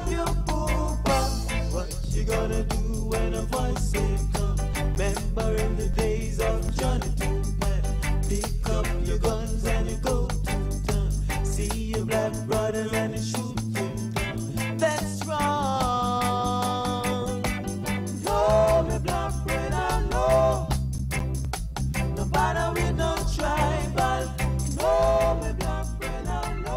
up your pooper. What you gonna do when a voice say come? Remember in the days of Johnny Two-Man, pick up your guns and you go to town. See your black brothers and you shoot them down. That's wrong. No, me black brother, no. No matter we don't tribal. No, me black brother, no.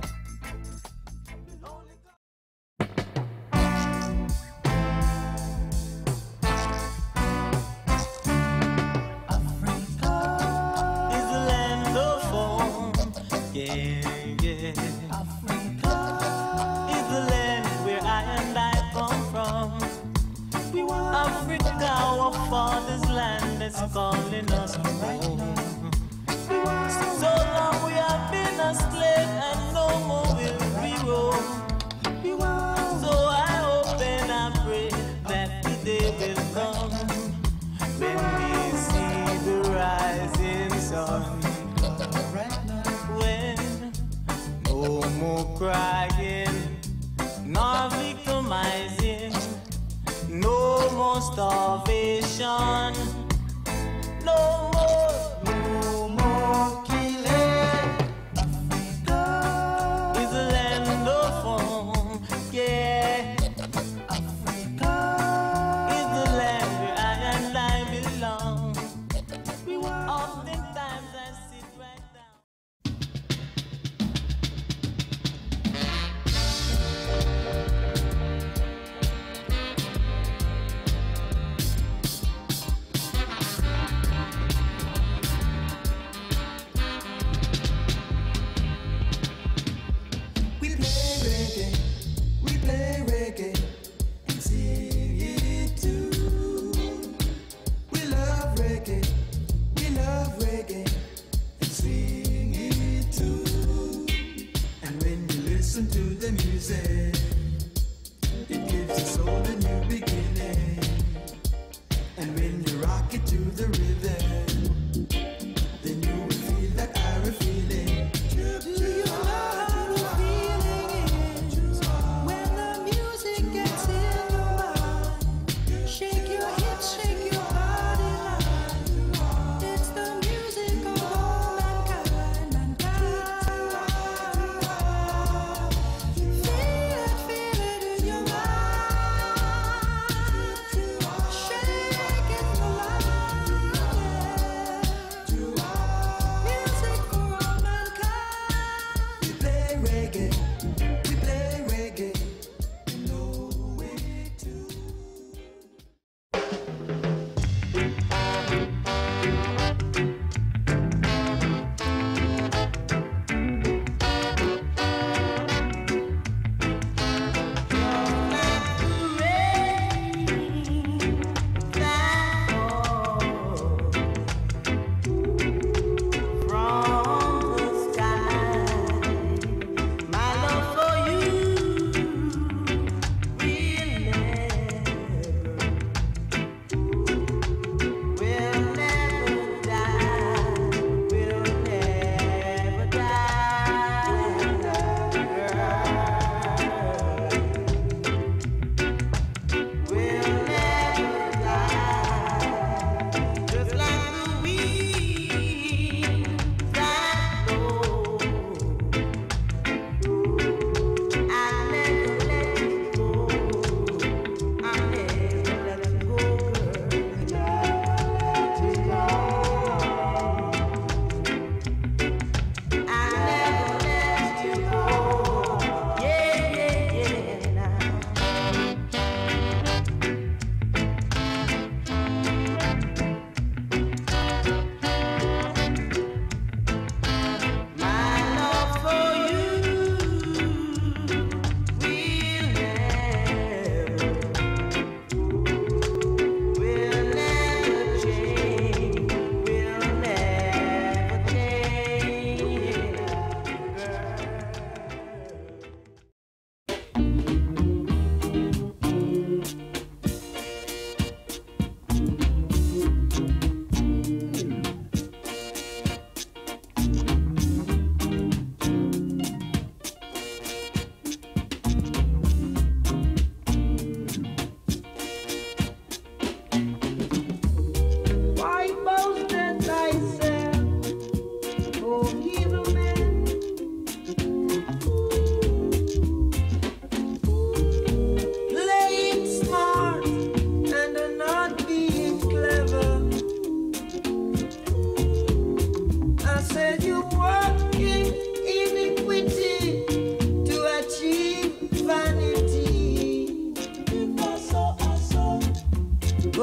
Yeah, yeah. Africa is the land where I and I come from. Africa, our father's land, is calling us home. So long we have been a slave and no more will we roam. So I hope and I pray that the day will come when we see the rising sun. No more crying, nor victimizing, no more starvation, no more killing. Africa is a land of home, yeah. Africa is the land where I and I belong. Oftentimes I sit right down.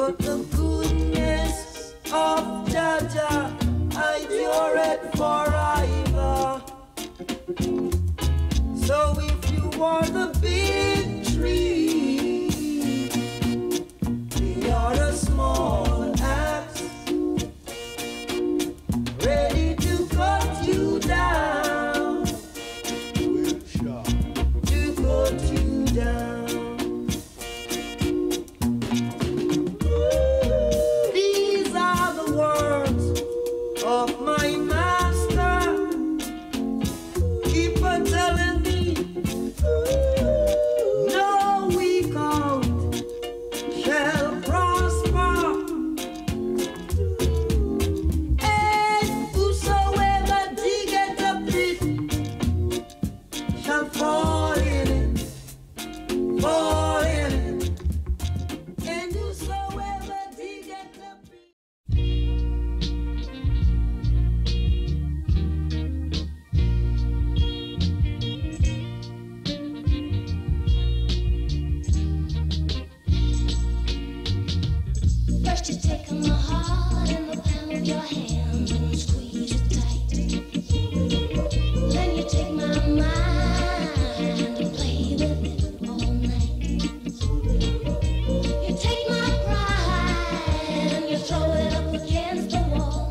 But the goodness of Jaja, I endure it forever. So if you are the big tree, we are the small axe, ready to cut you down, to cut you down. These are the words of my master. Keep on telling me, no weak out shall prosper, and whosoever diggeth a pit shall fall in it, fall in it, and whosoever diggeth a pit. First you take my heart in the palm of your hand and squeeze it tight. Then you take my mind and play with it all night. You take my pride and you throw it up against the wall.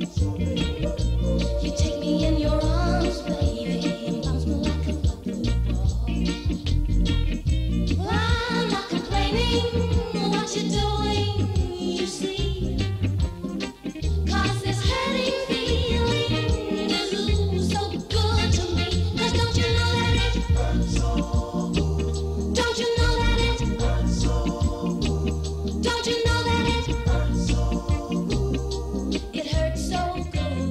You take me in your arms, baby, and bounce me like a football. Well, I'm not complaining what you're doing, you see. 'Cause this hurting feeling is ooh so good to me. 'Cause don't you know that it hurts so good? Don't you know that it hurts so good? Don't you know that it hurts so good? It hurts so good.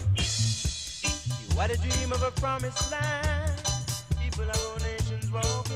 What a dream of a promised land. People of all nations walk